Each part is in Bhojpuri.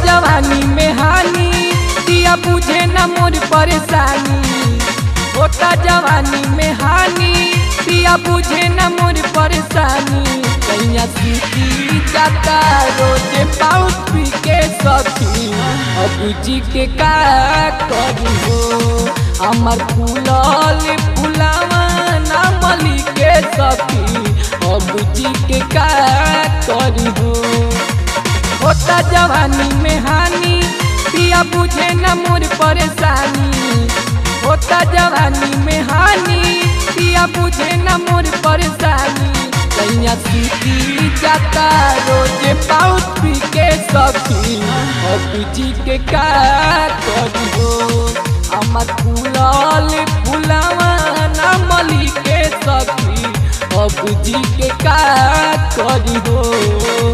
जवानी में हानि दिया बुझे न मोर परेशानी। होता जवानी में हानि दिया बुझे न मोर परेशानी। कहिया सीखी जाता रोजे पाउच पी के सखी अबूजी के का करी हो। हमार फूलल फुलावा ना मली के सखी अबूजी के का करी हो। होता जवानी में हानि पिया बुझे न मोर परेशानी। होता जवानी में हानि पिया बुझे न मोर परेशानी। कहिया सीखी जाता रोजे पाउच पी के सखी अबूजी के का करी हो। हमार फूलल फुलावा ना मली के सखी अबूजी के का करी हो।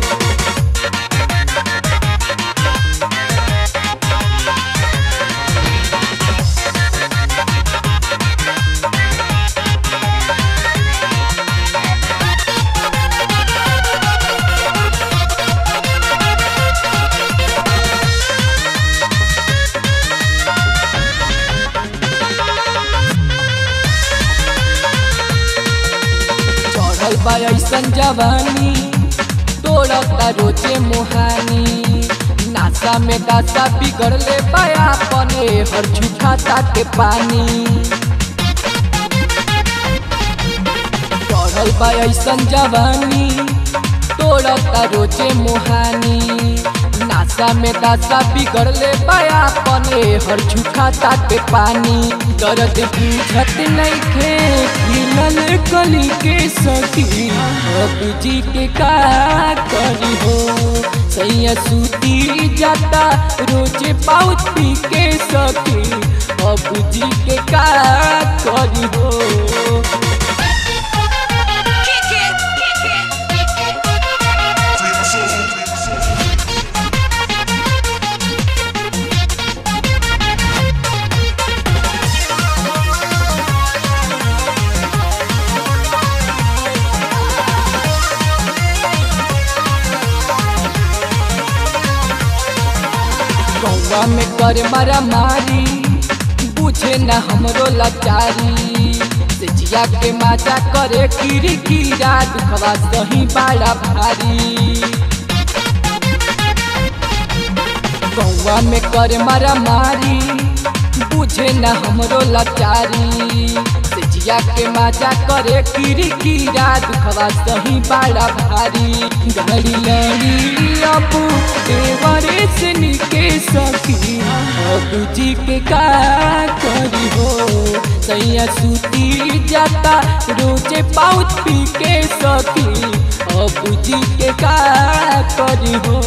ऐसन जवानी तोड़ता रोजे मुहानी। नासा में दासा बिगड़ले बाया पने हर झूठा ताके पानी। चढ़ल बा ऐसन जवानी तोड़ता रोजे मुहानी। नासा में दासा बिगड़ले बाया पने हर झूठा ताके पानी। दर्द बुझत नइखे खिलल कली के सखी अबूजी के का करी हो। सैया सूती जाता रोजे पाउच पी के सखी अबूजी के का करी हो। में कर मारा मारी बुझे न हमरो लाचारी। जिया के माजा करे कीरी कीरा दुखवा सही बड़ा भारी। गौवा में कर मारा मारी बुझे न हमरो लाचारी। जिया के माजा करे कीरी कीरा दुखवा सही बड़ा भारी। घड़ी लड़ी अबू देवरे से निके सखी अबूजी के का करी हो। सैया सूती जाता रोजे पाउच पी के सखी अबूजी के का करी हो।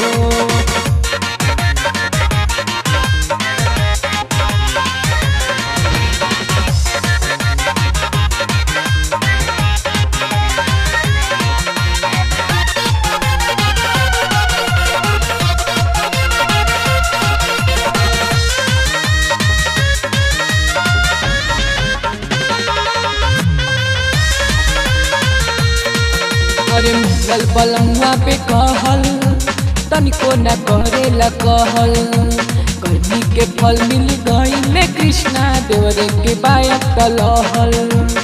अरे मिलल बलमुआ पे कहल तनिको न करेला कहल। गर्मी के फल मिल गइले कृष्णा देवरे के बायक तलहल।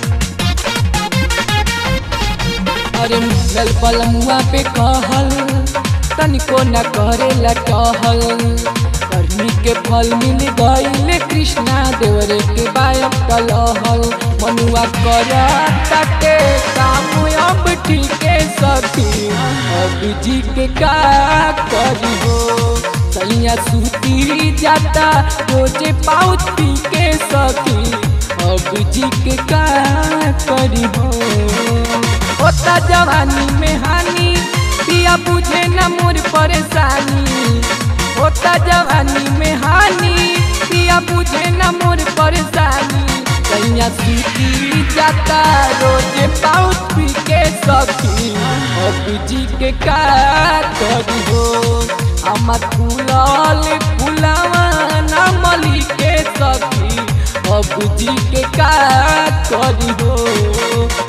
अरे मिलल बलमुआ पे कहल तनिको न करेला कहल। गर्मी के फल मिल गइले कृष्णा देवरे के बायक तलहल। मनुआ करता के काम अब ठीके सखी अबूजी के का करी हो। सैया सूती जाता रोजे पाउच पी के सखी अबूजी के का करी हो। होता जवानी में हानि पिया बुझे न मोर परेशानी। होता जवानी में हानि पिया बुझे न मोर परेशानी। कहिया सीखी जाता रोजे पाउच पी के सखी अबूजी के का करी हो। हमार फूलल फुलावा ना मली के सखी अबूजी के का करी हो।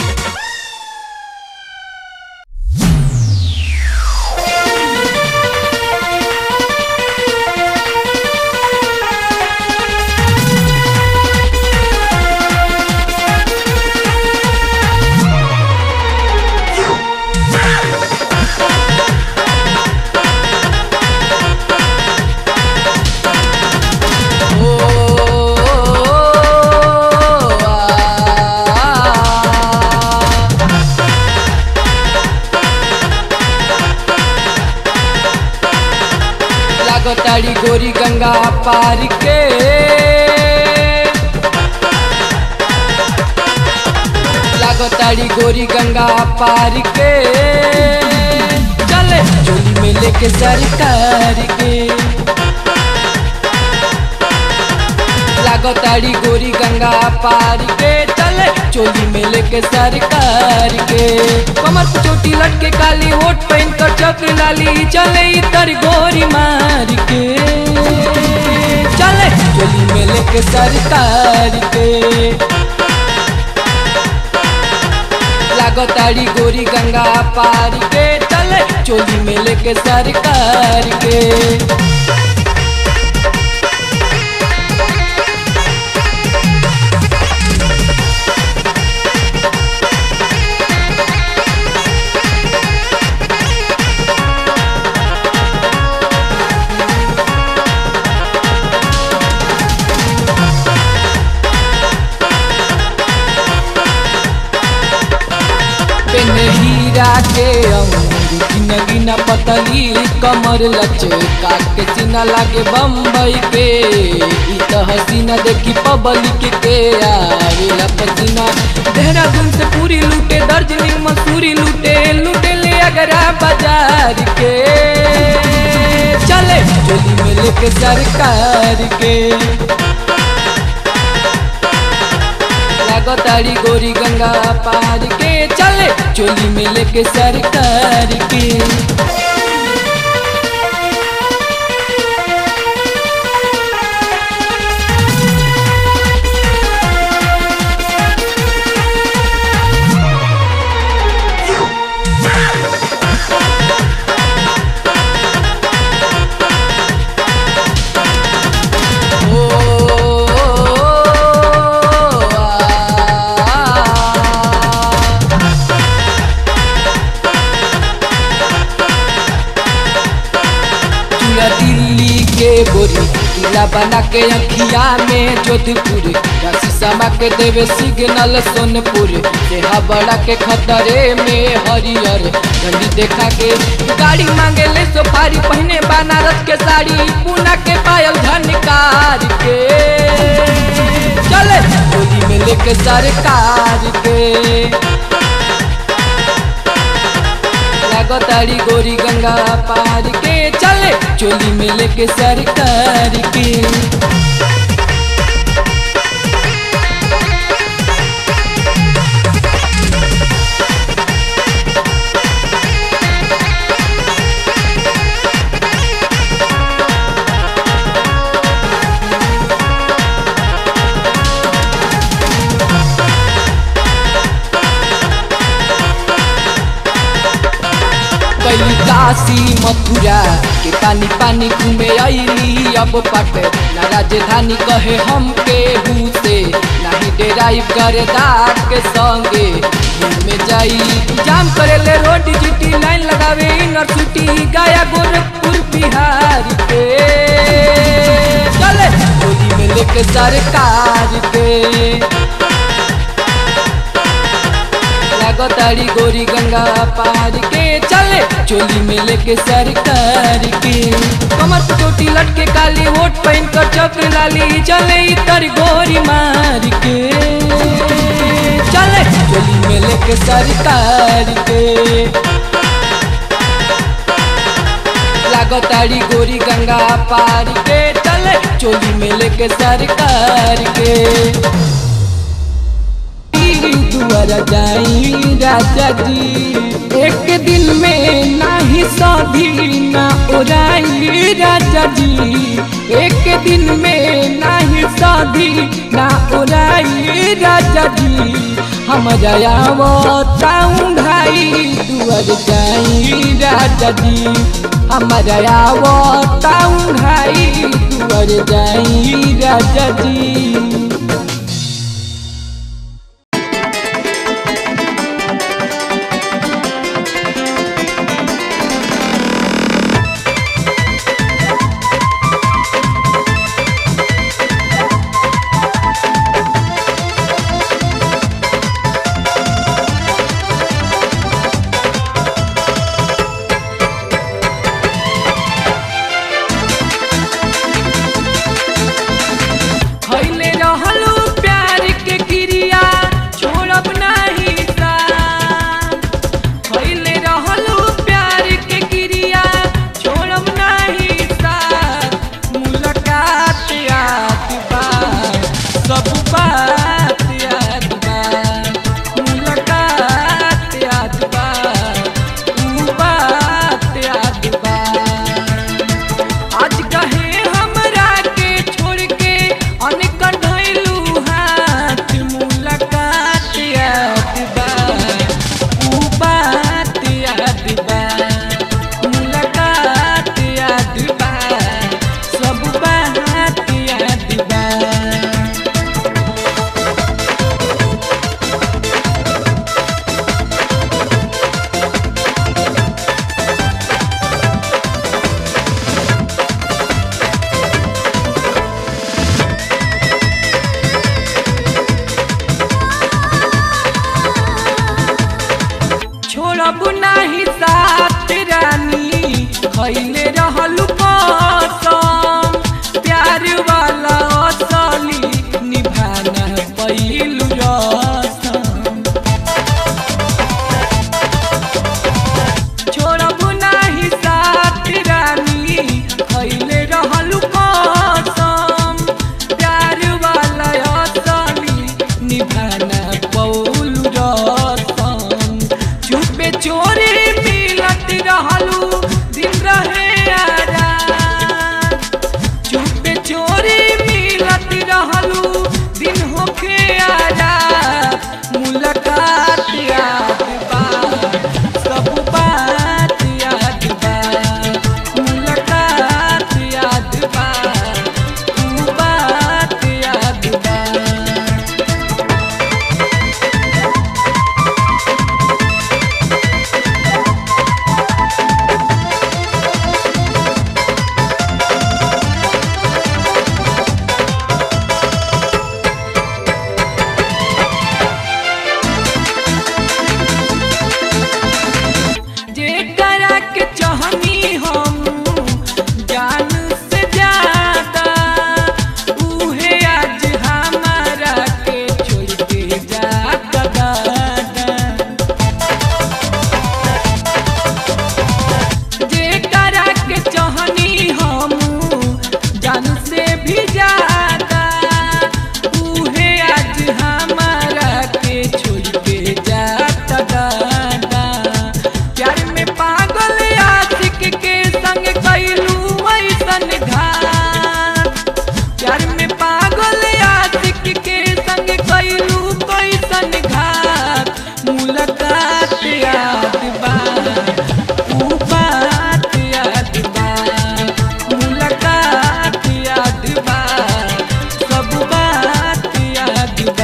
पार के लागताड़ी गोरी गंगा पार के चले चोली में लेके सरकार के लागताड़ी गोरी गंगा पार के चले चोली में लेके सरकार के कमर पे चोटी लटके काली होठ पहन कर चक्र लाली चले इतर गोरी मार के चले चोली में लेके सरकार के लागताड़ी गोरी गंगा पार के चले चोली में लेके सरकार के हीरा के अंगूठी गिना पतली कमर लचका के सीना लागे बम्बई के हसीना देखी पब्लिक के आवेला पसीना देहरादून से पूरी लूटे दार्जिलिंग मसूरी लूटे लूटे ले अगरा बाजार के चले चोली में लेके सरकार के लागताड़ी गोरी गंगा पार के चले चोली में लेके सरकार के दिल्ली के गोरी किला बना के अखिया में जोधपुर शीशमा के देवे सिग्नल सोनपुर देहा बड़ा के खतरे में हरियर झंडी देखा के गाड़ी मांगे ले सोफारी पहने बनारस के साड़ी पूना के पायल झनकार के चले चोली में लेके सरकार के लागताड़ी गोरी गंगा पार के चले चोली में लेके सरकार के काशी मथुरा के पानी पानी घूमे आईली अब पट ना राजधानी कहे हम के से नहीं डेराई करे दाग के संगे घूमे जाई जाम करे ले रोड जीटी लाइन लगावे यूनिवर्सिटी गया गोरखपुर बिहार के चले चोली में लेके सरकार के लागताड़ी गोरी गंगा पार के चले चोली में लेके सरकार के कमर पे चोटी लटके काली होठ पहन कर चक्र लाली चले इतर गोरी मार के चले चोली में लेके सरकार के लागताड़ी गोरी गंगा पार के चले चोली में लेके सरकार के दुआरा जाई राजा जी एक दिन में नाही शादी ना ओराई राजा जी एक दिन में नाही शादी ना ओराई राजा जी हमरा आवताऊं भाई दुआर जाई राजा जी हमरा आवताऊं भाई दुआर जाई राजा जी कैले रहलू कसम प्यार वाला असली निभाना पैलू रसम। छोड़बू नाही साथ रानी कैले रहलू कसम प्यार वाला असली निभाना पैलू रसम। चुपे चोरी मिलत रहलू दिन रहे आराम। चुपे चोरी मिलत रहलू दिन होके आराम। मुलाकात याद बा सब बात याद बा। मुलाकात याद बा तू बात याद बा। जेकरा के चाहनी हम जान से ज्यादा उहे आज हमारा के छोड़ के जाता दादा। जेकरा के चाहनी हम जान से भी ज्यादा उहे आज हमारा के छोड़ के जाता दादा। प्यार में पागल आशिक के संग कैलू ऐसन घात। प्यार में पागल आशिक के संग कैलू कैसन घात। मुलाकात याद बा तू बात याद बा। मुलाकात याद बा सब बात याद बा।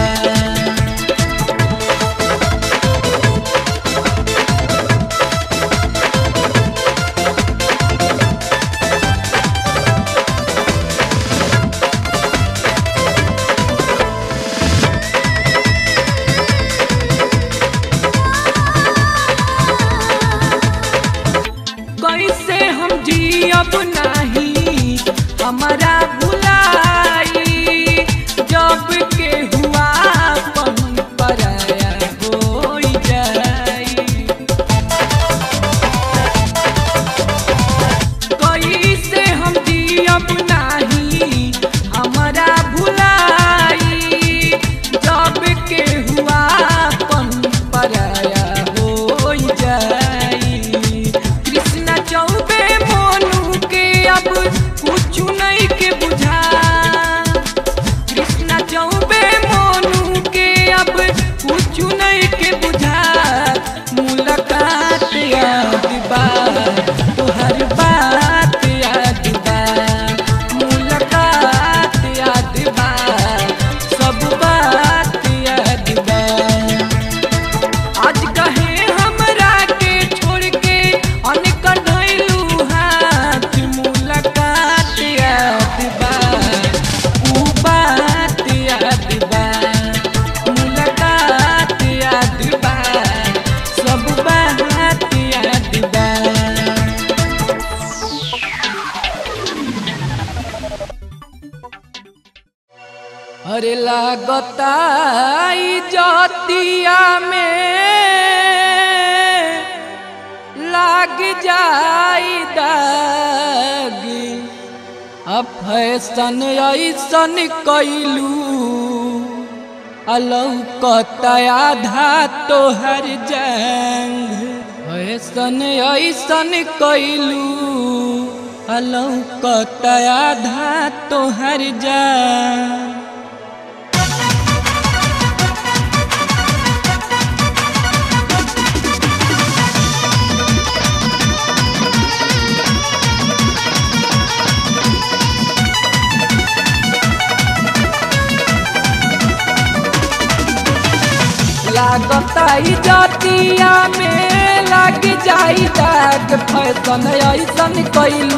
कैसे हम जियब नाही हमारा भुलाई। जब के हुआ अपन पराया हो जाई। कैसे हम जियब नाही हमारा भुलाई। जब के हुआ अपन पराया हो जाई। कृष्णा चौबे मोनू के अब कुछ नहीं के बुझा। कृष्णा चौबे मोनू के अब कुछ नहीं के बुझा। मुलाकात याद बा तोहर बात याद बा। मुलाकात याद बा सब बात याद बा। आज कहे हमरा के छोड़ के अनकर धइलू हाथ। मुलाकात याद बा ऊ बात याद बा। मुलाकात याद बा सब बात याद बा। अरे लागता इजतिया में लाग जाई दाग। अब फैशन ऐसन कैलू अलौकत आधा तोहर जंग। फैशन ऐसन कैलू अलौकत आधा तोहर जंग। लागता इजतिया में लाग जाई दाग। फैशन ऐसन कैलू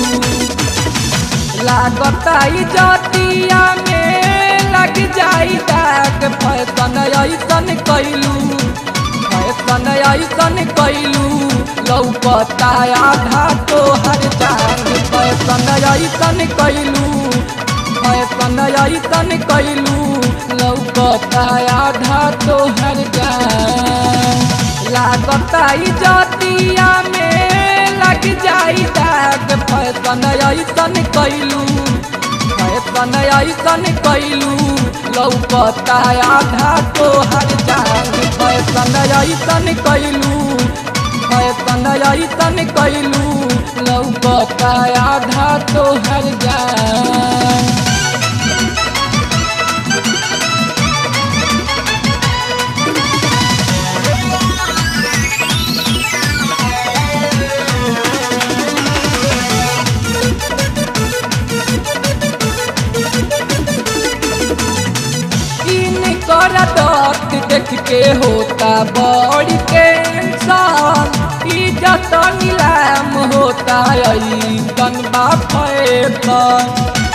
लागता इजतिया में लाग जाई दाग। फैशन ऐसन कैलू फैशन ऐसन कैलू लौकता आधा तो हर जान फैशन ऐसन कैलू फैशन ऐसन कैलू लौकता आधा तो हर जान लागता इजतिया में लग जाई दाग फैशन ऐसन कैलू फैशन ऐसन कैलू लौकता आधा तो हर जान फैशन ऐसन कैलू फैशन ऐसन कैलू लौकता आधा तो हर जान दर्द देख के होता बड़ी टेंशन इज्जत नीलाम होता ऐसन बाफेशन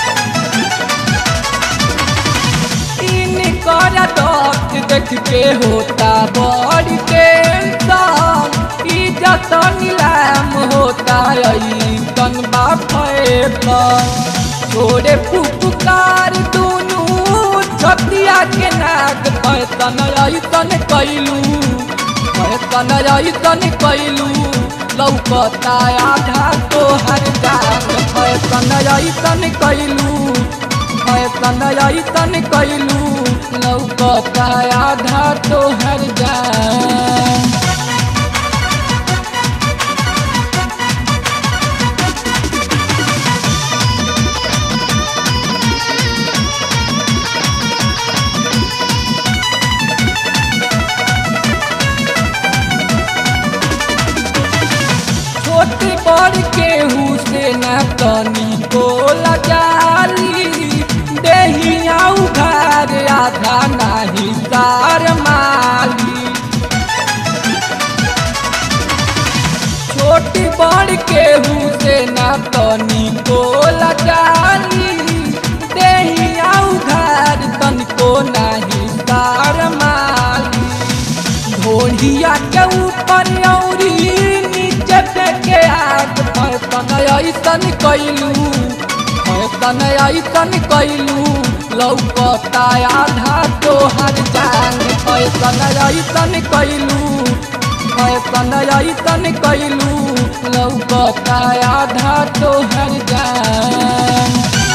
इनकर दर्द देख के होता बड़ी टेंशन इज्जत नीलाम होता ऐसन बाफेशन छोड़े फुफकार दोनों छतिया के नाग फैशन ऐसन कैलू फैशन ऐसन कैलू लौकता आधा तो हर जान फैशन ऐसन कैलू फैशन ऐसन कैलू लौकता आधा तो हर जान बड़ केहू से न तनी को लजाली देहिया उघार आधा नाही सार माली छोटी बड़ केहू से न तनी को लजाली देहिया उघार तन को नाही सार माली ढोलिया के ऊपर औरी के आग फैशन ऐसन कैलू फैशन ऐसन कैलू लौकता आधा तो हर जान फैशन ऐसन कैलू फैशन ऐसन कैलू लौकता आधा तो हर जान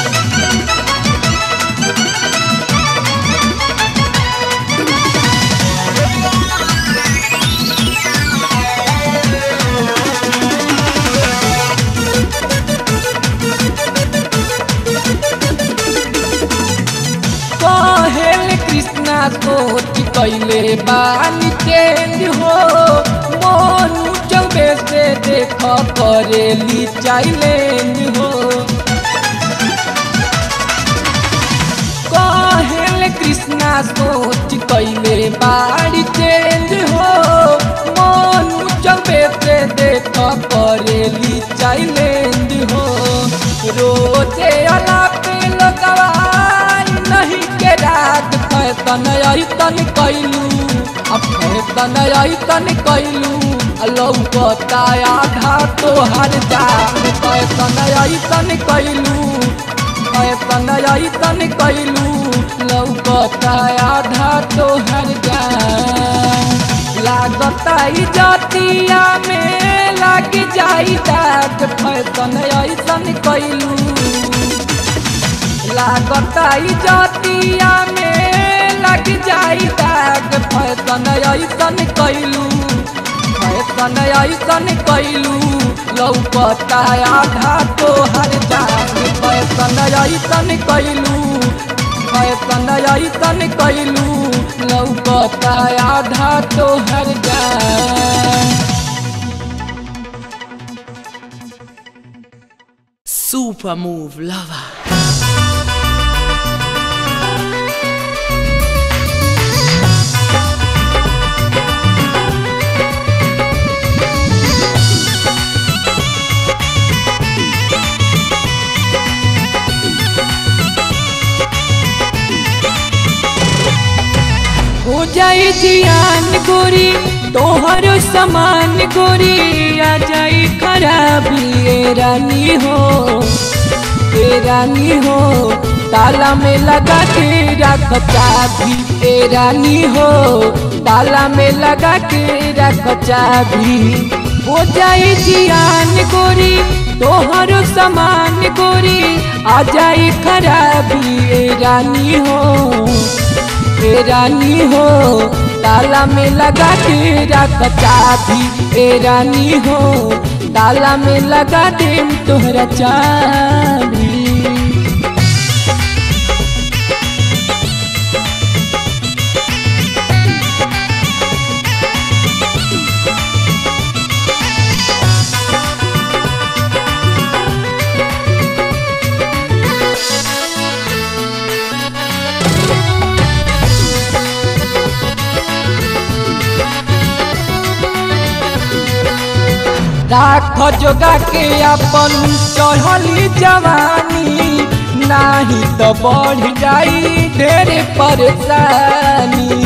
कृष्णा सोच कैले बानी चेंज हो मोनू चौबे से देख करेली चैलेंज हो कहेल कृष्णा सोच कैले बानी चेंज हो मोनू चौबे से देख करेली चैलेंज हो रोजे अला पे लगवा नहीं के रात फैशन ऐसन कैलू फैशन ऐसन कैलू लौकता आधा तो हर जान फैशन ऐसन कैलू फैशन ऐसन कैलू लौकता आधा तो हर जान लागता इजतिया में लग जाई दाग फैशन ऐसन कैलू लागता इजतिया में लग जाई दाग फैशन ऐसन कैलू फैशन ऐसन कैलू लौकता आधा तो हर जान फैशन ऐसन कैलू फैशन ऐसन कैलू लौकता आधा तो हर जान Super Move Lover. हो जाए जियान गोरी तोहर समान गोरी आ जाई खराबी ए रानी हो, ए रानी हो ताला में लगा के रख चाबी, ए रानी हो ताला में लगा के रख चाबी। हो जाई जियान गोरी तोहर समान गोरी आ जाई खराबी ए रानी हो, ए रानी हो ताला में लगा के रख चाबी, ए रानी हो ताला में लगा दे तोहरा चाबी। राख जोगा के अपन चढ़ली जवानी, नाही तो बढ़ जाई ढेर परेशानी।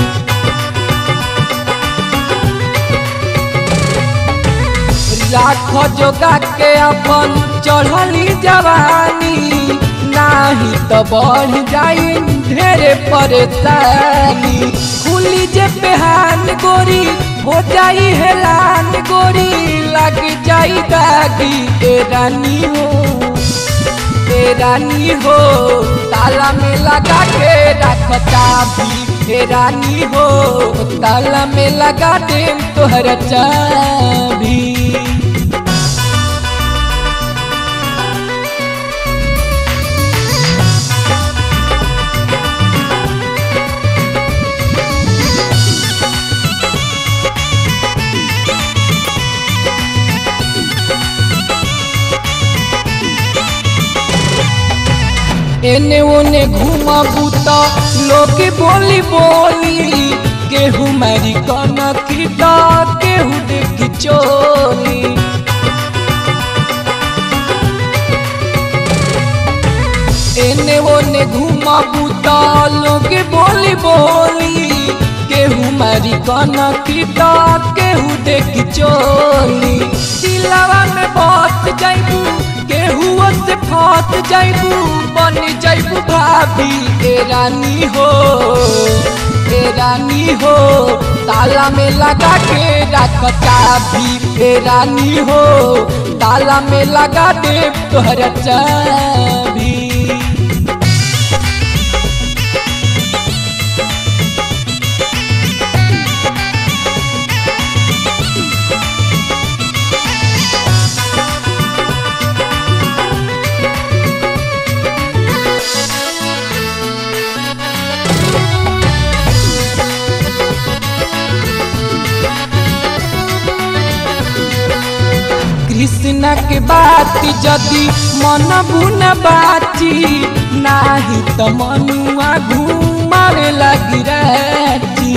राख जोगा के अपन चढ़ली जवानी, नाही तो बढ़ जाई ढेर परेशानी। खुली जे पेहान गोरी हो जाई हेलान गोरी लग जाई दागी ए रानी हो, ए रानी हो ताला में लगा के रख चाबी, ए रानी हो ताला में लगा दे तोहरा चाबी। एने ओने घूमबू तो लोग बोली बोली, केहू मारी कनकी तो केहू देखी चोली। एने ओने घूमबू तो लोग बोली बोली, केहू मारी कनकी तो केहू देखी चोली। दिलवा में बस जाइबू केहू से फंस जाइबू, बन जाइबू भाभी ए रानी हो, ए रानी हो ताला में लगा के रख चाबी, ए रानी हो ताला में लगा दे तोहरा चाबी। कृष्णा के बात जदि मन बुन बाची, नाही तो मनुआ घूमावे लगी रहती।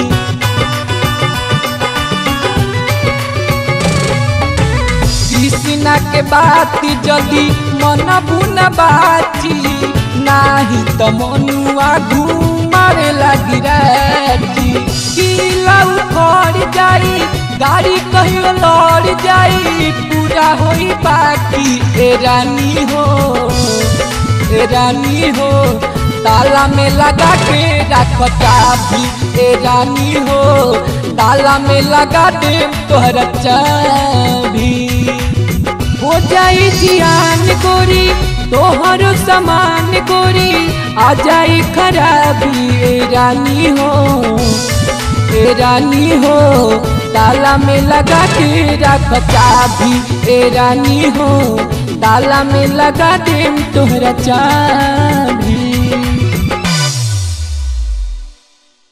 कृष्णा के बात जदि मन बुन बाची, नाही तो मनुआ घूमावे लगी रहती। किला उखड़ जाई गाड़ी कहियो लड़ जाई, पूरा होई बाकी ए रानी हो, ए रानी हो ताला में लगा के रख चाबी, ए रानी हो ताला में लगा दे तोहरा चाबी। हो जाई जियान गोरी तोहर समान गोरी आ जाई खराबी ए रानी हो, ए रानी हो ताला में लगा के रख चाबी, ए रानी हो ताला में लगा दे तोहरा चाबी।